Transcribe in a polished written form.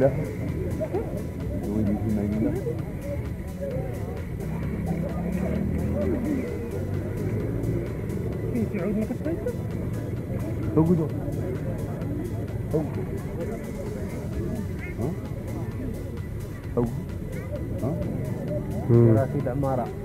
لا ويجي في مايلة في عود ما كتبت هو ها ها رصيد عمارة